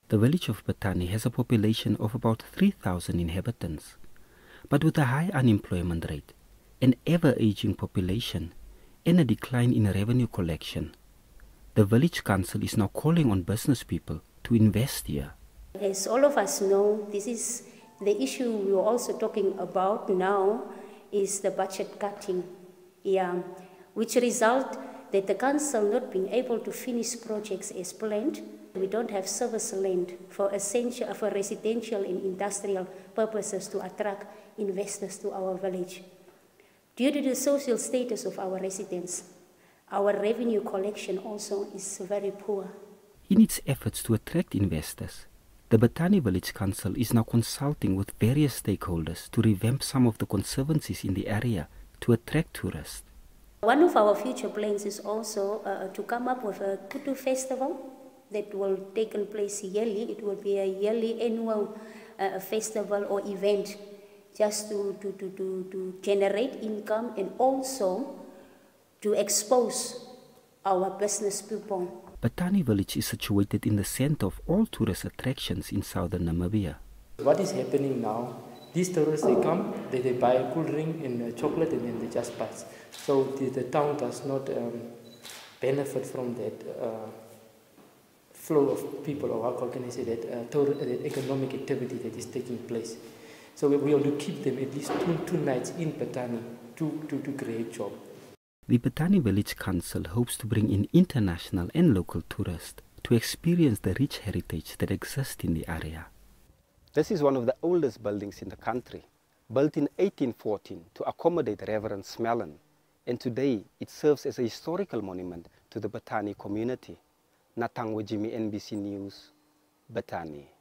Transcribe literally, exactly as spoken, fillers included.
The village of Bethani has a population of about three thousand inhabitants. But with a high unemployment rate, an ever-aging population, and a decline in revenue collection, the village council is now calling on business people to invest here. As all of us know, this is the issue we are also talking about now, is the budget cutting, yeah, which result that the council not being able to finish projects as planned. We don't have service land for essential, for residential and industrial purposes to attract investors to our village. Due to the social status of our residents, our revenue collection also is very poor. In its efforts to attract investors, the Bethani Village Council is now consulting with various stakeholders to revamp some of the conservancies in the area to attract tourists. One of our future plans is also uh, to come up with a Kutu festival that will take place yearly. It will be a yearly annual uh, festival or event just to, to, to, to, to generate income and also to expose our business people. Bethani Village is situated in the center of all tourist attractions in southern Namibia. What is happening now, these tourists, they come, they, they buy a cool drink and a chocolate and then they just pass. So the, the town does not um, benefit from that uh, flow of people, or how can I say that, uh, total, that economic activity that is taking place. So we, we want to keep them at least two, two nights in Bethani to, to, to create jobs. The Bethani Village Council hopes to bring in international and local tourists to experience the rich heritage that exists in the area. This is one of the oldest buildings in the country, built in eighteen fourteen to accommodate Reverend Smellen, and today it serves as a historical monument to the Bethani community. Natangwe Jimmy, N B C News, Bethani.